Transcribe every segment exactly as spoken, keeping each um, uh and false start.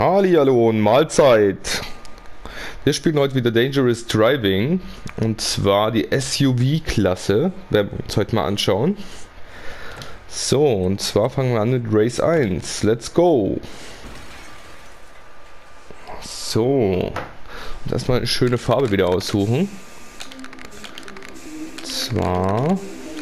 Hallihallo und Mahlzeit. Wir spielen heute wieder Dangerous Driving und zwar die S U V-Klasse, werden wir uns heute mal anschauen. So, und zwar fangen wir an mit Race eins. Let's go! So, und erstmal eine schöne Farbe wieder aussuchen. Und zwar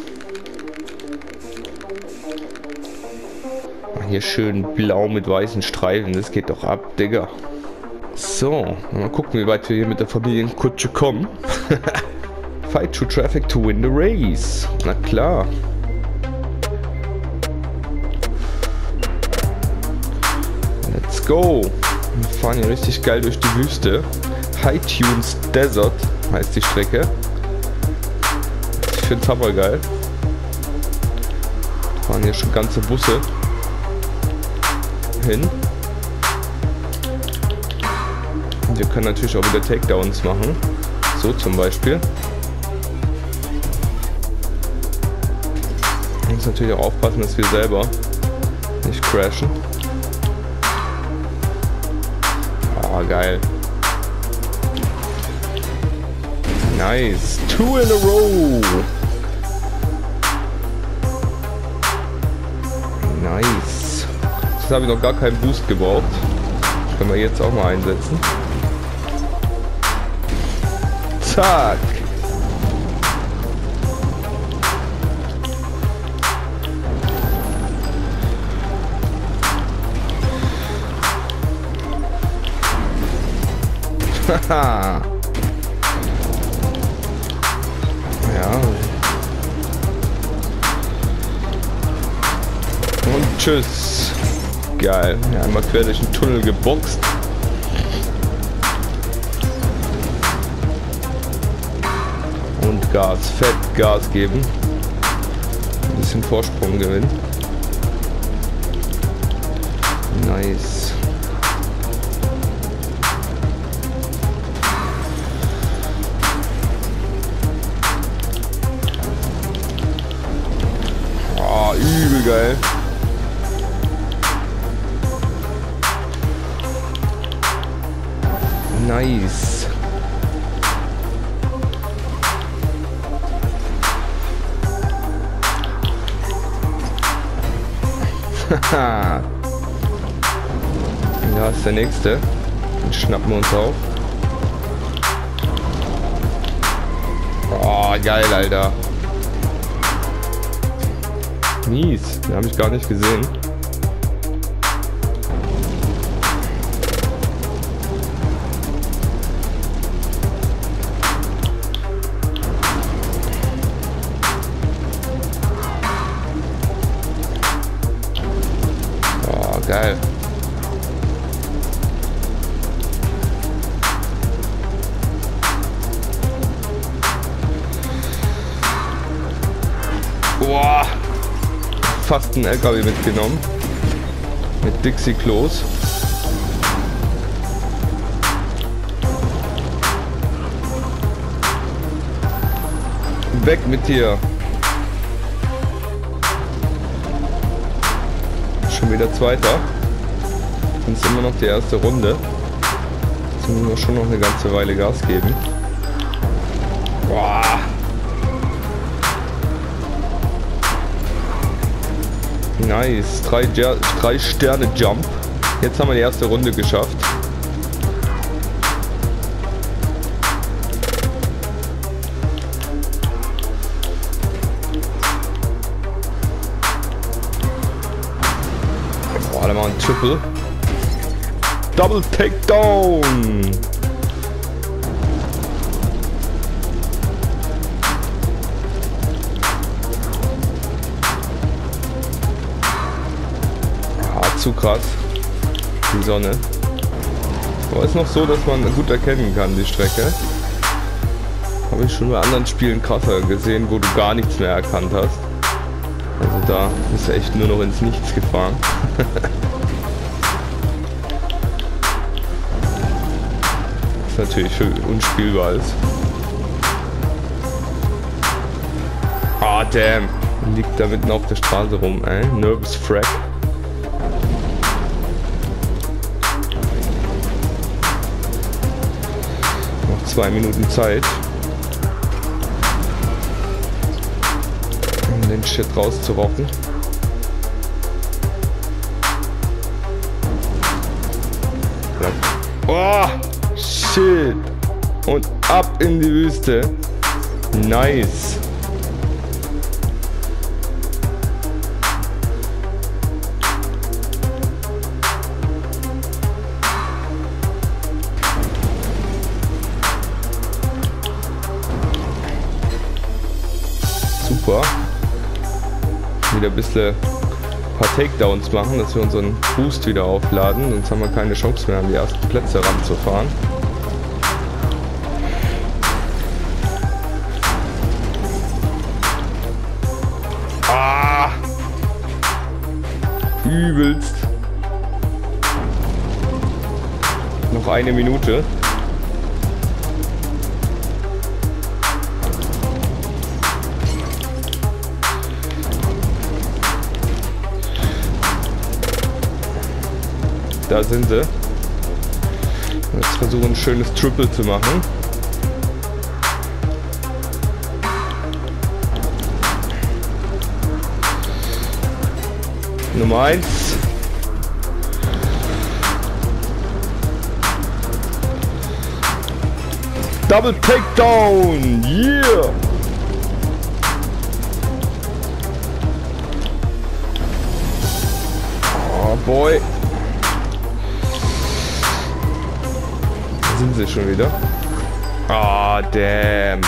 hier schön blau mit weißen Streifen, das geht doch ab, Digga. So, mal gucken, wie weit wir hier mit der Familienkutsche kommen. Fight through traffic to win the race. Na klar. Let's go. Wir fahren hier richtig geil durch die Wüste. High Tunes Desert heißt die Strecke. Ich finde es aber geil. Wir fahren hier schon ganze Busse hin. Und wir können natürlich auch wieder Takedowns machen. So zum Beispiel. Wir müssen natürlich auch aufpassen, dass wir selber nicht crashen. Ah, geil. Nice. Two in a row. Nice. Jetzt habe ich noch gar keinen Boost gebraucht. Das können wir jetzt auch mal einsetzen. Zack. Haha. Ja. Und tschüss. Geil. Ja, einmal quer durch den Tunnel geboxt. Und Gas. Fett Gas geben. Ein bisschen Vorsprung gewinnen. Nice. Oh, übel geil. Nice. Haha. Da ist der nächste. Den schnappen wir uns auf. Oh, geil, Alter. Mies. Den habe ich gar nicht gesehen. Geil. Boah. Fast ein L K W mitgenommen. Mit Dixie Klos. Weg mit dir. Schon wieder Zweiter. Das ist immer noch die erste Runde. Jetzt müssen wir schon noch eine ganze Weile Gas geben. Boah. Nice. Drei, drei Sterne Jump. Jetzt haben wir die erste Runde geschafft. Alle mal ein Triple. Double Takedown. Ah, zu krass. Die Sonne. Aber ist noch so, dass man gut erkennen kann, die Strecke. Habe ich schon bei anderen Spielen krasser gesehen, wo du gar nichts mehr erkannt hast. Also da ist er echt nur noch ins Nichts gefahren. Was natürlich für unspielbar ist. Ah, damn. Liegt da mitten auf der Straße rum, ey. Nervous Frack. zwei Minuten Zeit, um den Shit rauszurocken. Oh, shit. Und ab in die Wüste. Nice. Super. Wieder ein bisschen ein paar Takedowns machen, dass wir unseren Boost wieder aufladen. Sonst haben wir keine Chance mehr, an die ersten Plätze ranzufahren. Ah! Übelst. Noch eine Minute. Da sind sie. Jetzt versuchen ein schönes Triple zu machen. Nummer eins. Double Takedown. Yeah. Oh boy. Sind sie schon wieder? Ah, oh, damn.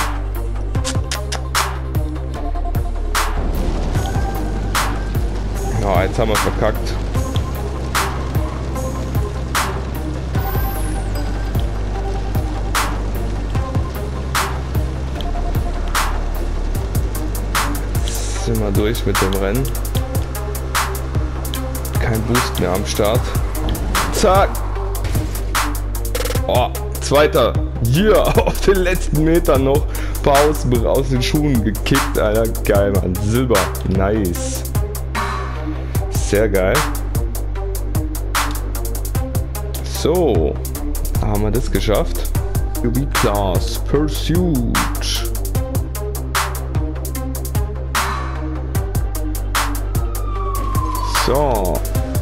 Oh, jetzt haben wir verkackt. Jetzt sind wir durch mit dem Rennen. Kein Boost mehr am Start. Zack. Oh, zweiter. Yeah, auf den letzten Metern noch. Paar aus, aus den Schuhen gekickt, Alter. Geil, Mann. Silber. Nice. Sehr geil. So. Haben wir das geschafft. U V Class Pursuit. So.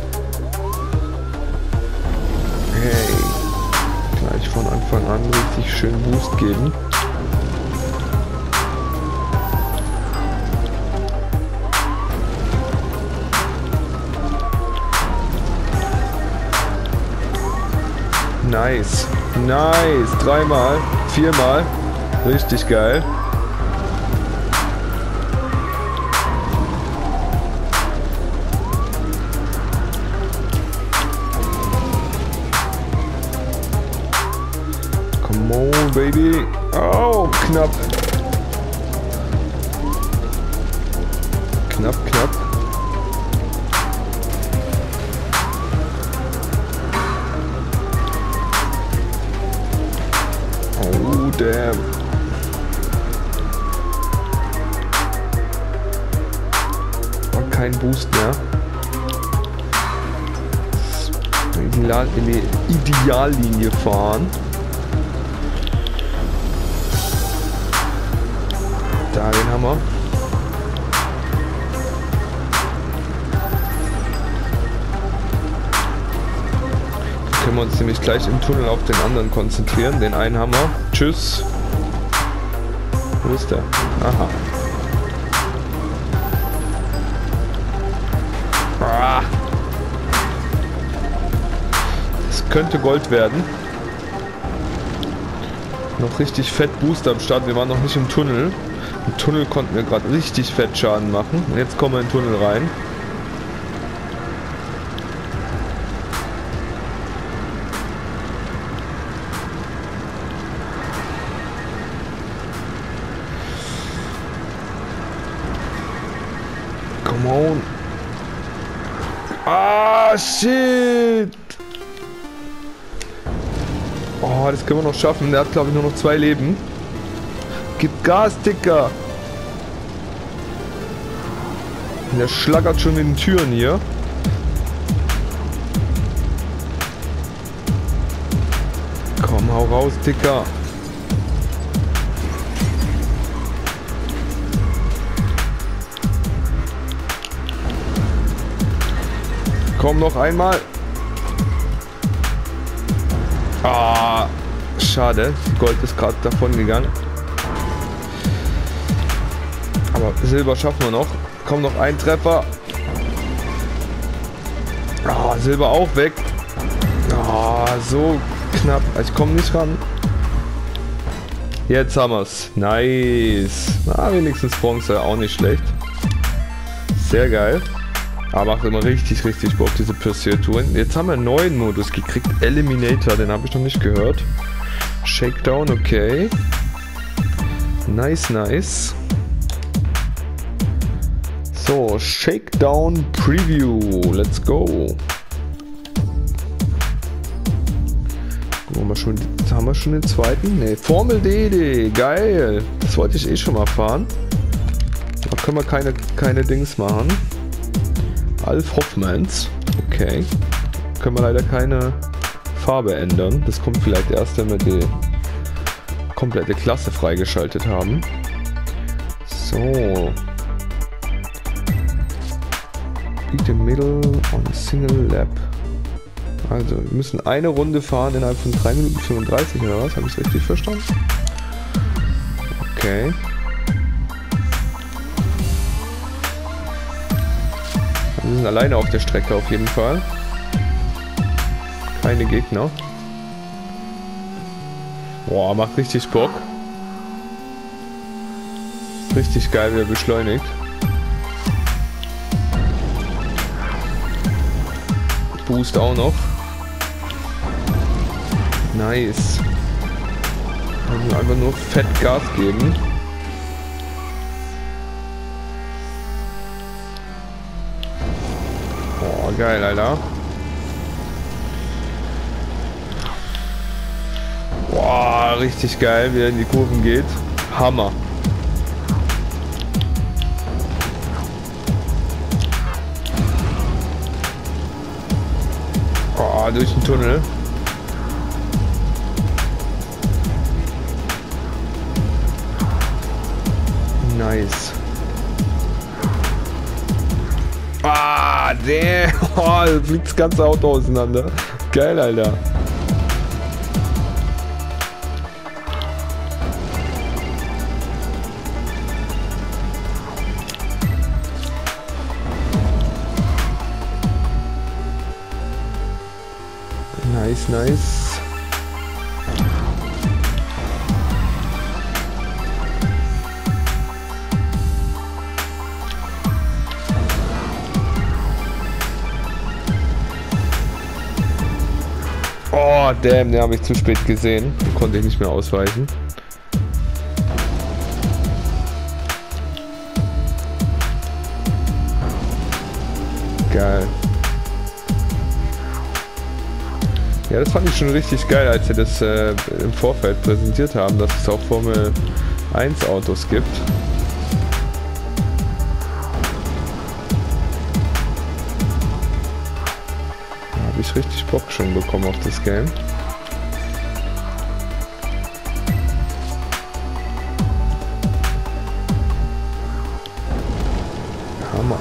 Hey. Gleich von Anfang an richtig schön Boost geben. Nice. Nice. Dreimal. Viermal. Richtig geil. Come on, baby. Oh, knapp. Knapp, knapp. Oh, damn. War kein Boost mehr. In die Ideallinie fahren. Da, den haben wir. Dann können wir uns nämlich gleich im Tunnel auf den anderen konzentrieren. Den einen haben wir. Tschüss. Wo ist der? Aha. Ah. Das könnte Gold werden. Noch richtig fett Boost am Start. Wir waren noch nicht im Tunnel. Im Tunnel konnten wir gerade richtig fett Schaden machen. Und jetzt kommen wir in den Tunnel rein. Come on. Ah, shit. Oh, das können wir noch schaffen. Der hat, glaube ich, nur noch zwei Leben. Gib Gas, Dicker. Der schlackert schon in den Türen hier. Komm, hau raus, Dicker. Komm noch einmal. Ah, schade. Gold ist gerade davon gegangen. Aber Silber schaffen wir noch. Komm, noch ein Treffer. Ah, Silber auch weg. Ah, so knapp. Ich komme nicht ran. Jetzt haben wir es. Nice. Na, wenigstens Bronze. Auch nicht schlecht. Sehr geil. Aber macht immer richtig, richtig Bock, diese Pursuit-Touren. Jetzt haben wir einen neuen Modus gekriegt. Eliminator, den habe ich noch nicht gehört. Shakedown, okay. Nice, nice. So, Shakedown Preview. Let's go. Gucken wir mal schon, haben wir schon den zweiten? Ne, Formel D D. Geil. Das wollte ich eh schon mal fahren. Da können wir keine, keine Dings machen. Alf Hoffmanns. Okay. Können wir leider keine Farbe ändern. Das kommt vielleicht erst, wenn wir die komplette Klasse freigeschaltet haben. So. Beat the middle on a single lap. Also, wir müssen eine Runde fahren innerhalb von drei Minuten fünfunddreißig oder was? Habe ich es richtig verstanden? Okay. Wir sind alleine auf der Strecke auf jeden Fall. Keine Gegner. Boah, macht richtig Bock. Richtig geil, wie er beschleunigt. Boost auch noch. Nice. Also einfach nur fett Gas geben. Boah, geil, Alter. Boah, richtig geil, wie er in die Kurven geht. Hammer. Boah, durch den Tunnel. Nice. Ah, der. Oh, da fliegt das ganze Auto auseinander. Geil, Alter. Nice, nice. Oh, damn, den habe ich zu spät gesehen. Den konnte ich nicht mehr ausweichen. Geil. Ja, das fand ich schon richtig geil, als sie das äh, im Vorfeld präsentiert haben, dass es auch Formel eins Autos gibt. Da habe ich richtig Bock schon bekommen auf das Game. Hammer.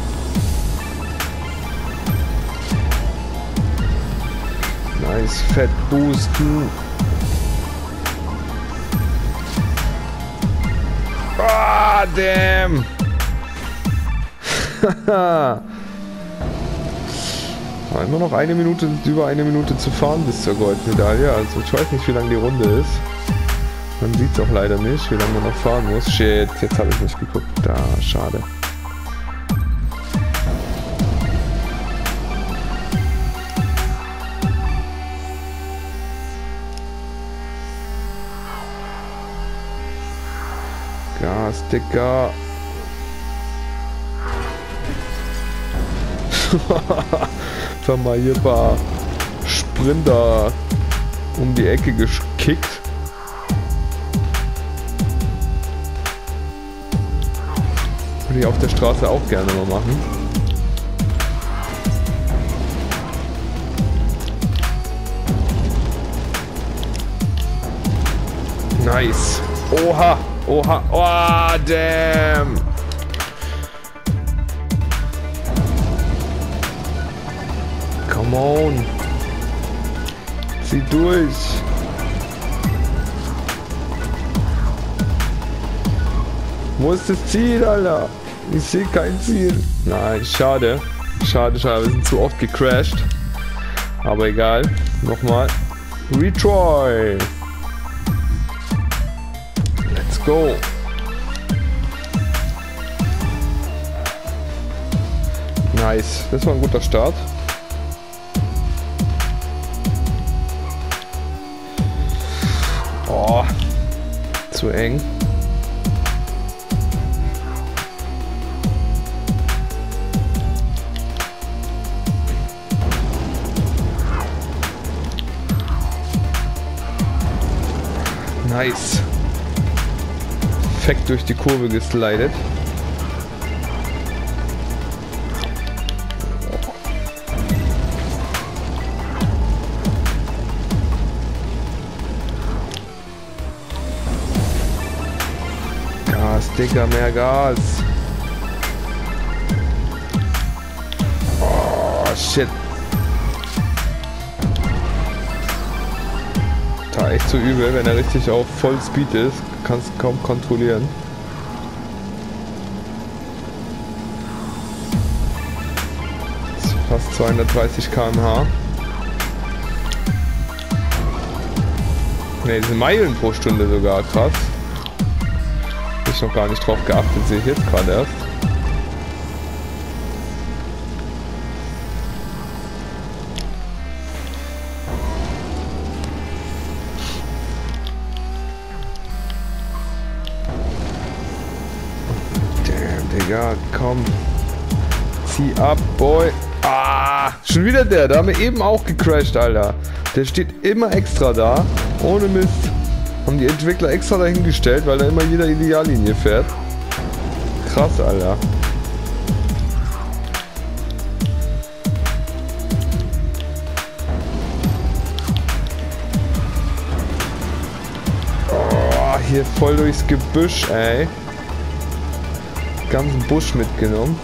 Nice, fett boosten. Ah, damn. Immer noch eine Minute, über eine Minute zu fahren bis zur Goldmedaille. Also ich weiß nicht, wie lange die Runde ist. Man sieht es auch leider nicht, wie lange man noch fahren muss. Shit, jetzt habe ich nicht geguckt. Da, schade. Gas, Dicker. Einfach mal hier ein paar Sprinter um die Ecke gekickt. Würde ich auf der Straße auch gerne mal machen. Nice. Oha. Oha. Oh, damn. Come on. Zieh durch. Wo ist das Ziel, Alter? Ich sehe kein Ziel. Nein, schade. Schade, schade. Wir sind zu oft gecrashed. Aber egal. Nochmal. Retry. Let's go. Nice. Das war ein guter Start. Oh. Zu eng. Nice. Perfekt durch die Kurve geslidet. Gas, Digga, mehr Gas. Oh, shit. Da echt so übel, wenn er richtig auf Vollspeed ist, kannst du kaum kontrollieren. Fast zweihundertdreißig Kilometer pro Stunde. Ne, diese Meilen pro Stunde sogar, krass. Hab ich noch gar nicht drauf geachtet, sehe ich jetzt gerade erst. Digga, komm. Zieh ab, Boy. Ah, schon wieder der. Da haben wir eben auch gecrashed, Alter. Der steht immer extra da. Ohne Mist. Haben die Entwickler extra dahingestellt, weil da immer jeder Ideallinie fährt. Krass, Alter. Oh, hier voll durchs Gebüsch, ey. Ganzen Busch mitgenommen.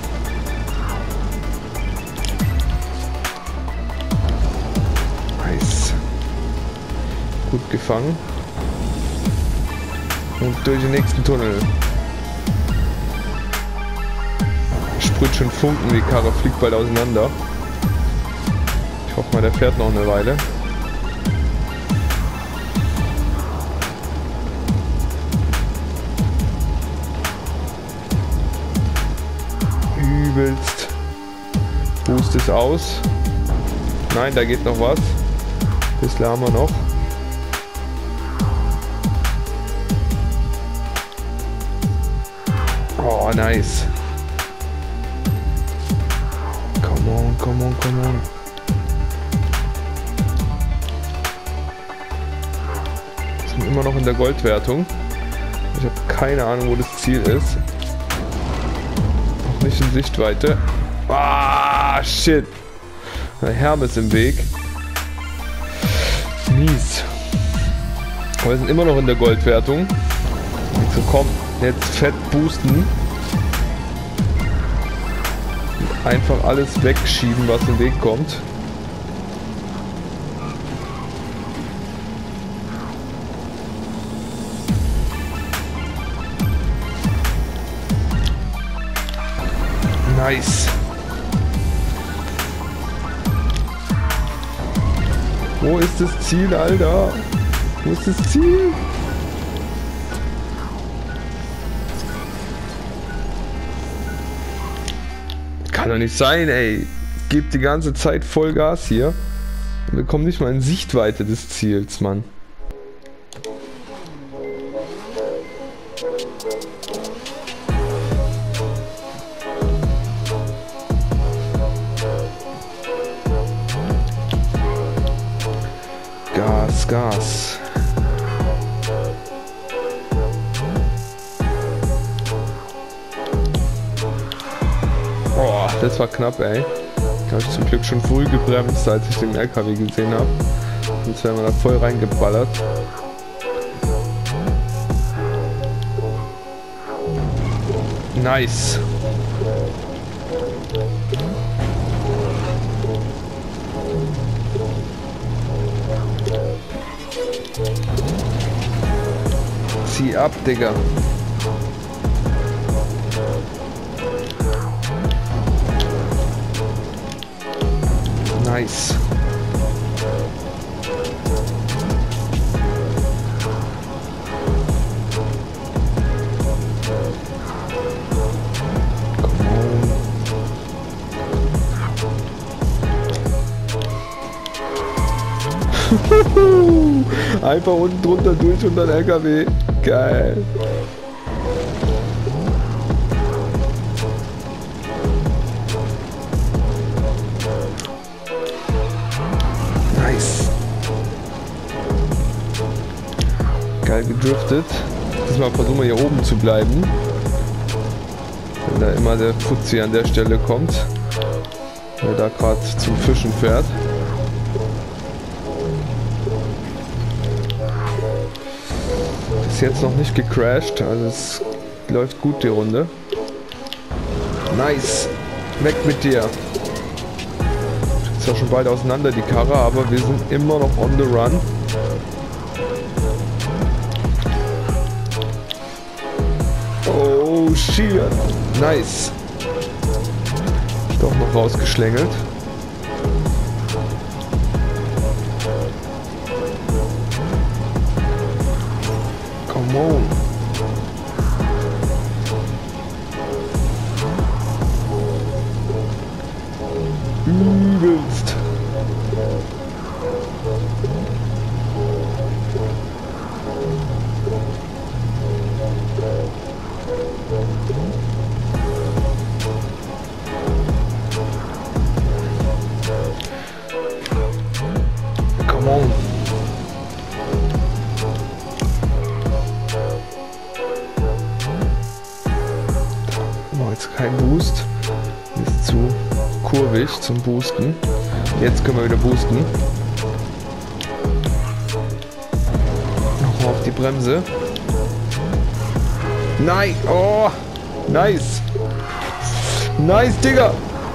Nice. Gut gefangen. Und durch den nächsten Tunnel. Sprüht schon Funken, die Karre fliegt bald auseinander. Ich hoffe mal, der fährt noch eine Weile. Übelst. Boost ist aus. Nein, da geht noch was. Bisschen haben wir noch. Oh, nice. Come on, come on, come on. Wir sind immer noch in der Goldwertung. Ich habe keine Ahnung, wo das Ziel ist. Noch nicht in Sichtweite. Ah, shit. Der Herm ist im Weg. Mies. Aber wir sind immer noch in der Goldwertung. So, komm, jetzt fett boosten. Und einfach alles wegschieben, was im Weg kommt. Nice. Wo ist das Ziel, Alter? Wo ist das Ziel? Kann doch nicht sein, ey. Gebt die ganze Zeit Vollgas hier. Und wir kommen nicht mal in Sichtweite des Ziels, Mann. Gas, Gas. Oh, das war knapp, ey. Da habe ich zum Glück schon früh gebremst, als ich den L K W gesehen habe. Sonst wären wir da voll reingeballert. Nice. Zieh ab, Digga. Nice. Einfach unten drunter durch und dann L K W. Geil. Nice. Geil gedriftet. Diesmal versuchen wir hier oben zu bleiben. Wenn da immer der Fuzzi an der Stelle kommt. Der da gerade zum Fischen fährt. Ist jetzt noch nicht gecrashed, also es läuft gut die Runde. Nice. Weg mit dir. Ist ja schon bald auseinander die Karre, aber wir sind immer noch on the run. Oh shit. Nice. Doch noch rausgeschlängelt. Come on. Übelst. Come on. Jetzt kein Boost. Ist zu kurvig zum Boosten. Jetzt können wir wieder boosten. Nochmal auf die Bremse. Nein! Oh! Nice! Nice, Digga!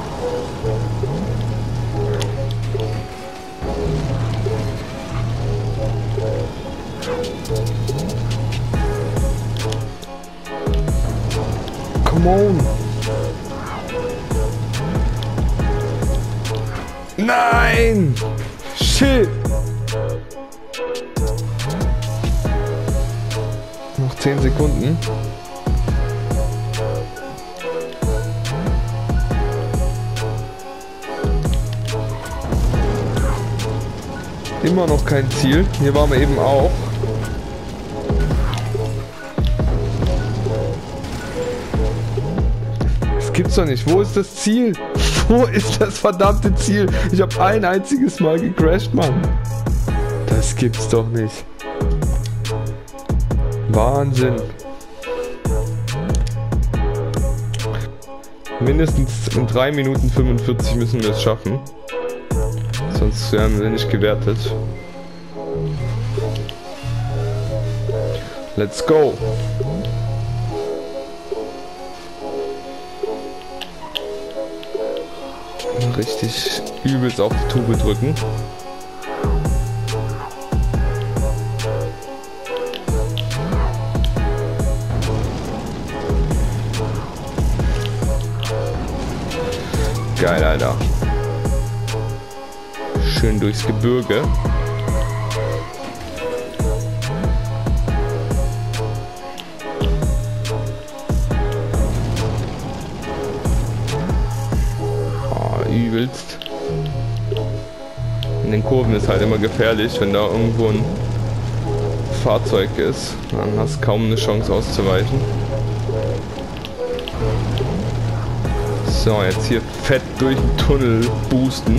Come on! Nein! Shit! Noch zehn Sekunden. Immer noch kein Ziel. Hier waren wir eben auch. Das gibt's doch nicht. Wo ist das Ziel? Wo ist das verdammte Ziel? Ich habe ein einziges Mal gecrashed, Mann. Das gibt's doch nicht. Wahnsinn. Mindestens in drei Minuten fünfundvierzig müssen wir es schaffen. Sonst werden wir nicht gewertet. Let's go. Richtig übelst auf die Tube drücken. Geil, Alter. Schön durchs Gebirge. Übelst. In den Kurven ist halt immer gefährlich, wenn da irgendwo ein Fahrzeug ist. Dann hast du kaum eine Chance auszuweichen. So, jetzt hier fett durch den Tunnel boosten.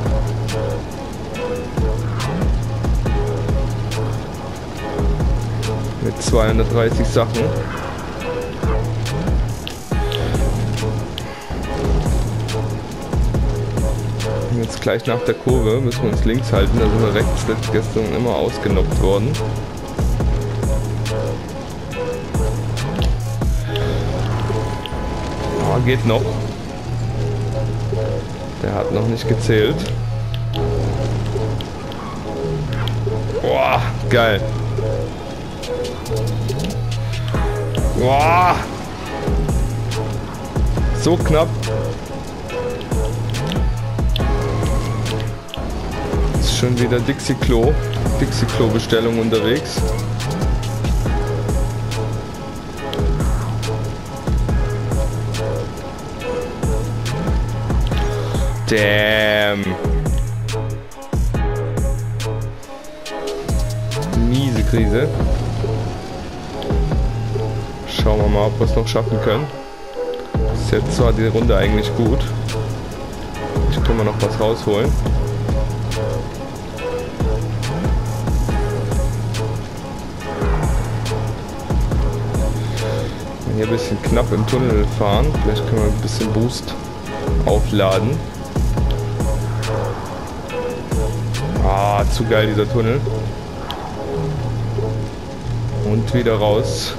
Mit zweihundertdreißig Sachen. Jetzt gleich nach der Kurve müssen wir uns links halten, da sind wir rechts gestern immer ausgenockt worden. Oh, geht noch. Der hat noch nicht gezählt. Boah, geil. Boah. So knapp. Ist schon wieder Dixie-Klo. Dixie-Klo-Bestellung unterwegs. Damn. Miese Krise. Schauen wir mal, ob wir es noch schaffen können. Ist jetzt zwar die Runde eigentlich gut. Ich kann mal noch was rausholen. Hier ein bisschen knapp im Tunnel fahren. Vielleicht können wir ein bisschen Boost aufladen. Ah, zu geil dieser Tunnel. Und wieder raus.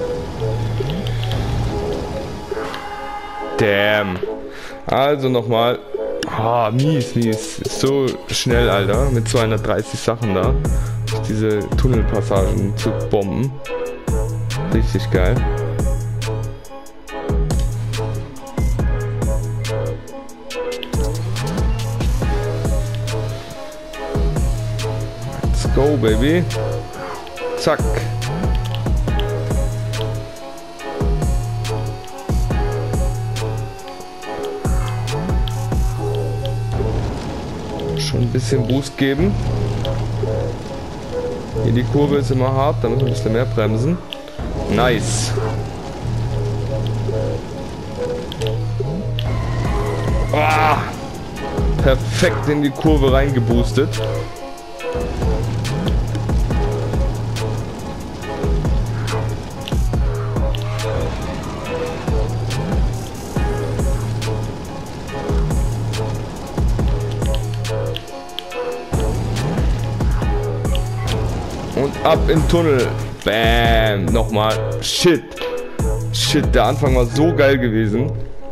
Damn. Also nochmal. Ah, mies, mies. So schnell, Alter. Mit zweihundertdreißig Sachen da. Diese Tunnelpassagen zu bomben. Richtig geil. Let's go, baby. Zack. Schon ein bisschen Boost geben. Hier die Kurve ist immer hart, da müssen wir ein bisschen mehr bremsen. Nice. Ah, perfekt in die Kurve reingeboostet. Und ab im Tunnel. Bam. Nochmal. Shit. Shit, der Anfang war so geil gewesen.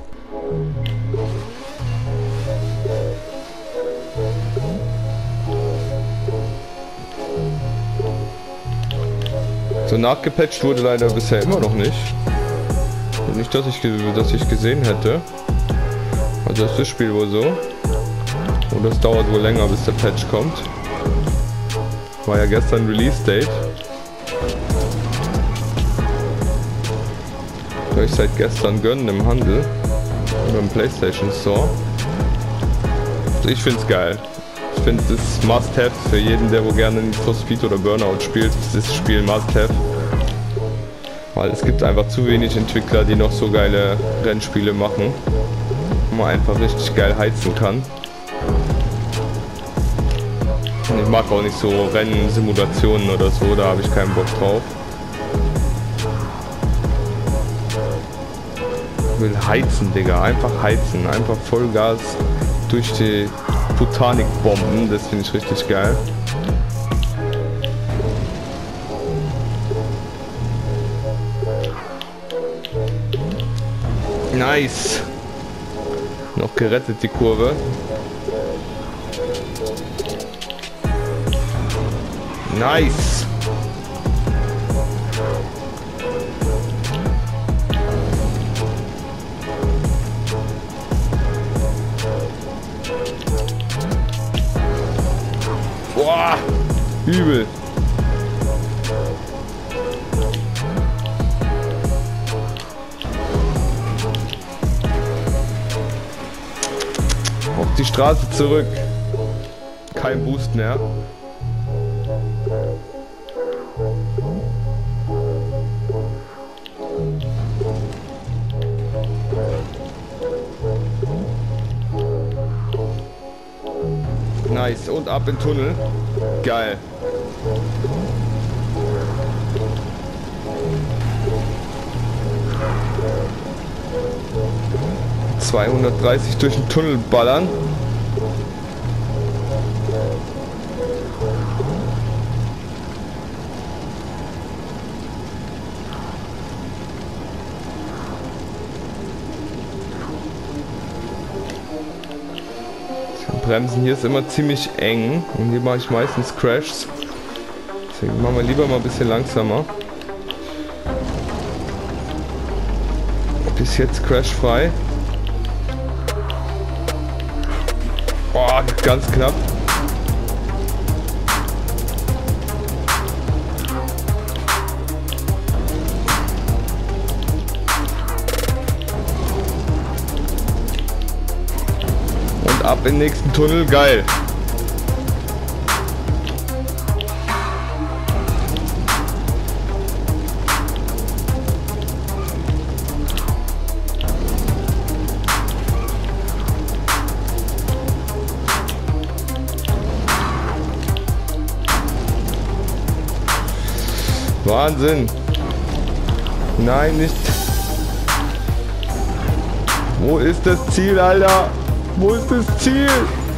So nachgepatcht wurde leider bisher immer noch nicht. Nicht, dass ich, dass ich gesehen hätte. Also ist das Spiel wohl so. Und das dauert wohl länger, bis der Patch kommt. War ja gestern Release Date. Soll ich seit gestern gönnen im Handel. Oder im PlayStation Store. Also ich find's geil. Ich finde es Must-Have für jeden, der wo gerne Need for Speed oder Burnout spielt. Das Spiel Must-Have. Weil es gibt einfach zu wenig Entwickler, die noch so geile Rennspiele machen. Wo man einfach richtig geil heizen kann. Und ich mag auch nicht so Rennsimulationen oder so, da habe ich keinen Bock drauf. Ich will heizen, Digga, einfach heizen, einfach Vollgas durch die Botanikbomben, das finde ich richtig geil. Nice! Noch gerettet die Kurve. Nice! Boah! Übel! Auf die Straße zurück. Kein Boost mehr. Nice, und ab in den Tunnel. Geil. zweihundertdreißig durch den Tunnel ballern. Bremsen hier ist immer ziemlich eng und hier mache ich meistens Crashs. Deswegen machen wir lieber mal ein bisschen langsamer. Bis jetzt crashfrei. Boah, ganz knapp. Und ab in den nächsten Tunnel, geil. Wahnsinn. Nein, nicht. Wo ist das Ziel, Alter? Wo ist das Ziel?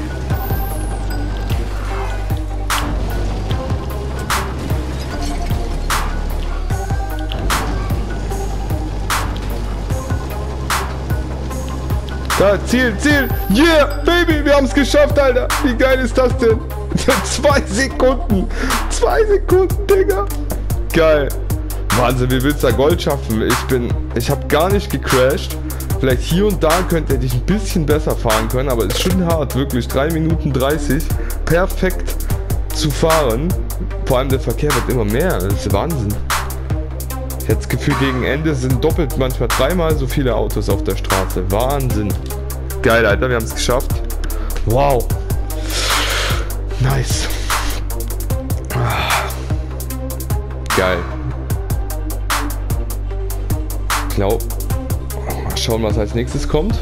Da, Ziel, Ziel. Yeah, Baby, wir haben es geschafft, Alter. Wie geil ist das denn? Zwei Sekunden. Zwei Sekunden, Digga. Geil. Wahnsinn, wie willst du da Gold schaffen? Ich bin, ich habe gar nicht gecrashed. Vielleicht hier und da könnte hätte ich ein bisschen besser fahren können, aber es ist schon hart, wirklich. drei Minuten dreißig perfekt zu fahren. Vor allem der Verkehr wird immer mehr. Das ist Wahnsinn. Ich hätte das Gefühl, gegen Ende sind doppelt, manchmal dreimal so viele Autos auf der Straße. Wahnsinn. Geil, Alter, wir haben es geschafft. Wow. Nice. Geil. Ich glaube, mal schauen, was als nächstes kommt.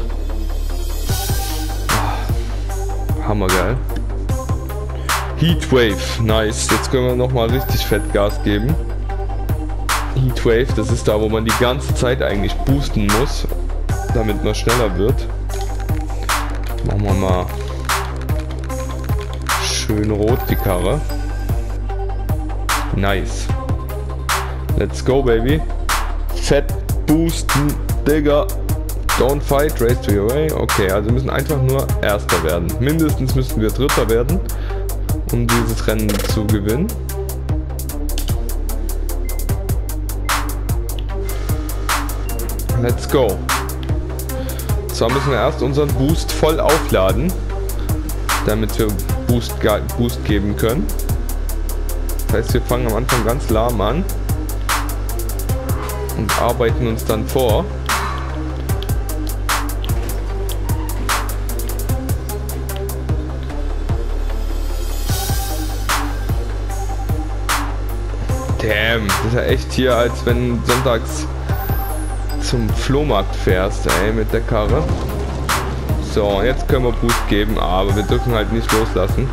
Hammergeil. Heatwave, nice. Jetzt können wir nochmal richtig fett Gas geben. Heatwave, das ist da, wo man die ganze Zeit eigentlich boosten muss, damit man schneller wird. Machen wir mal schön rot die Karre. Nice. Let's go, baby. Fett boosten, Digga. Don't fight, race to your way. Okay, also wir müssen einfach nur Erster werden. Mindestens müssten wir Dritter werden, um dieses Rennen zu gewinnen. Let's go. Zwar müssen wir erst unseren Boost voll aufladen, damit wir Boost, Boost geben können. Das heißt, wir fangen am Anfang ganz lahm an und arbeiten uns dann vor. Damn, das ist ja echt hier, als wenn sonntags zum Flohmarkt fährst, ey, mit der Karre. So, jetzt können wir Boost geben, aber wir dürfen halt nicht loslassen.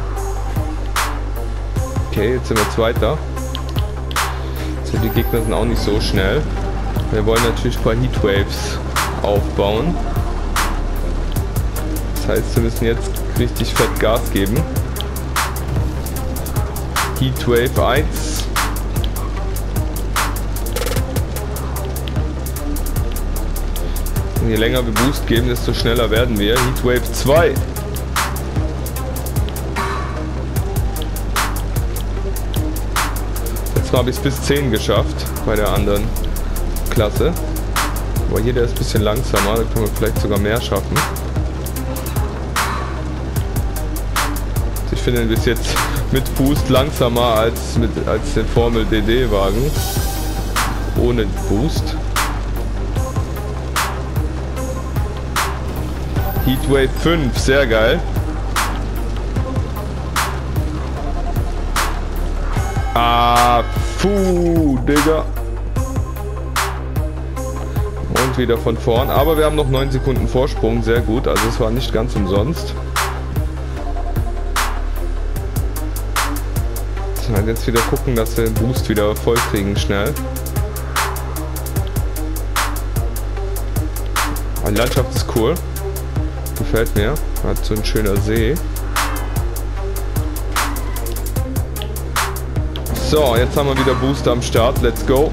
Okay, jetzt sind wir Zweiter. So, die Gegner sind auch nicht so schnell. Wir wollen natürlich ein paar Heatwaves aufbauen. Das heißt, wir müssen jetzt richtig fett Gas geben. Heatwave eins. Und je länger wir Boost geben, desto schneller werden wir. Heatwave zwei. Jetzt habe ich es bis zehn geschafft bei der anderen Klasse. Aber hier der ist ein bisschen langsamer, da können wir vielleicht sogar mehr schaffen. Ich finde ihn bis jetzt mit Boost langsamer als, mit, als den Formel D D-Wagen. Ohne Boost. Heatwave fünf, sehr geil. Ah, puh, Digga. Und wieder von vorn. Aber wir haben noch neun Sekunden Vorsprung, sehr gut. Also es war nicht ganz umsonst. So, jetzt wieder gucken, dass wir den Boost wieder voll kriegen, schnell. Die Landschaft ist cool. Gefällt mir. Hat so ein schöner See. So, jetzt haben wir wieder Booster am Start. Let's go.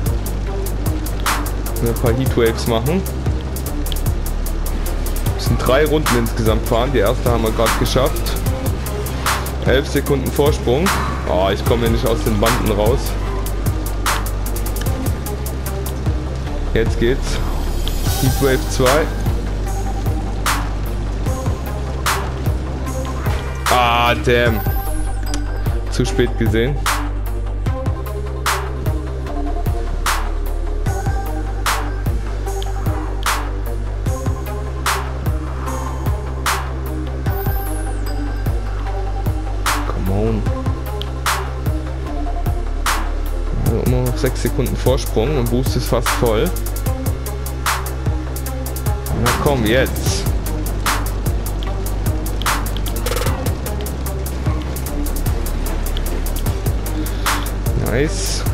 Ein paar Heatwaves machen. Es sind drei Runden insgesamt fahren. Die erste haben wir gerade geschafft. elf Sekunden Vorsprung. Oh, ich komme hier nicht aus den Banden raus. Jetzt geht's. Heatwave zwei. Ah, damn. Zu spät gesehen. sechs Sekunden Vorsprung und Boost ist fast voll. Na komm, jetzt. Nice.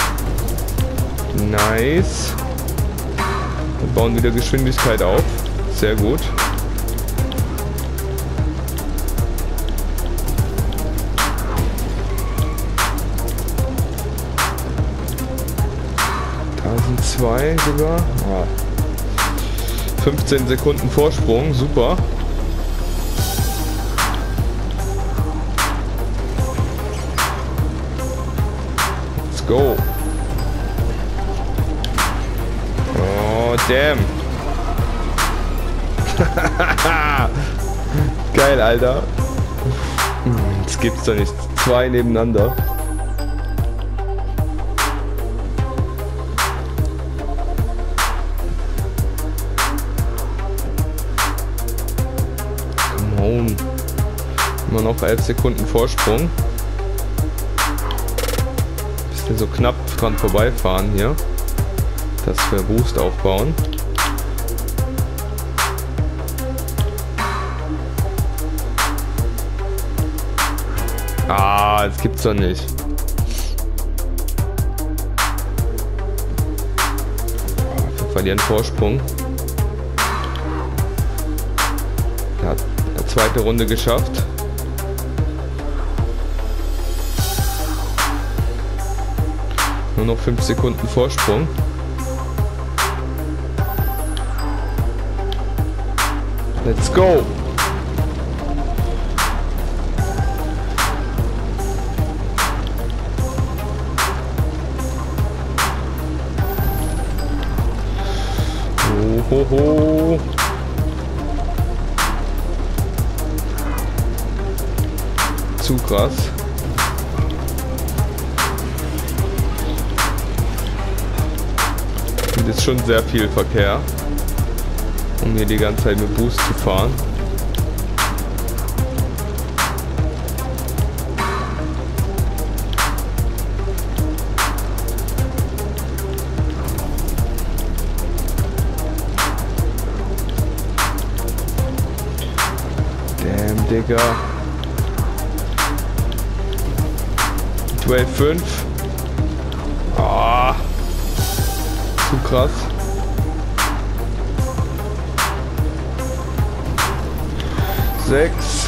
Nice. Wir bauen wieder Geschwindigkeit auf. Sehr gut. zwei sogar. Ah. fünfzehn Sekunden Vorsprung, super. Let's go. Oh, damn. Geil, Alter. Das gibt's doch nicht. Zwei nebeneinander. Immer noch elf Sekunden Vorsprung. Bisschen so knapp dran vorbeifahren hier. Dass wir Boost aufbauen. Ah, das gibt's doch nicht. Wir verlieren Vorsprung. Er hat eine zweite Runde geschafft. Nur noch fünf Sekunden Vorsprung. Let's go! Ho, ho, ho. Zu krass. Ist schon sehr viel Verkehr, um hier die ganze Zeit mit Boost zu fahren. Damn, Digga. zwölf fünf. Ah. Zu krass. Sechs.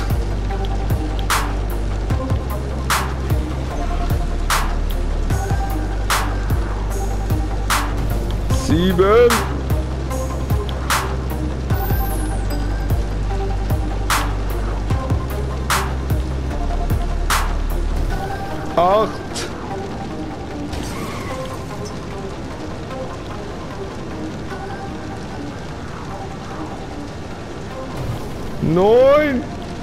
Sieben. Acht. Neun.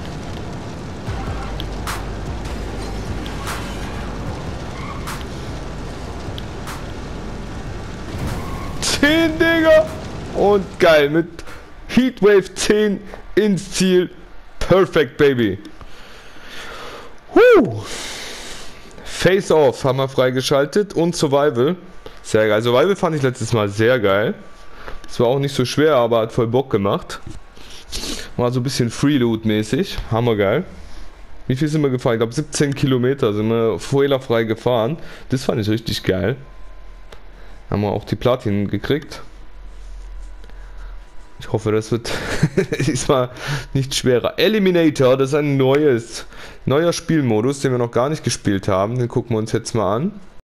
Zehn, Digga. Und geil, mit Heatwave zehn ins Ziel. Perfect, baby. Huh. Face-Off haben wir freigeschaltet und Survival. Sehr geil. Survival fand ich letztes Mal sehr geil. Es war auch nicht so schwer, aber hat voll Bock gemacht. War so ein bisschen Freeloot-mäßig. Hammergeil. Wie viel sind wir gefahren? Ich glaube siebzehn Kilometer sind wir fehlerfrei gefahren. Das fand ich richtig geil. Haben wir auch die Platin gekriegt. Ich hoffe, das wird diesmal nicht schwerer. Eliminator, das ist ein neues, neuer Spielmodus, den wir noch gar nicht gespielt haben. Den gucken wir uns jetzt mal an.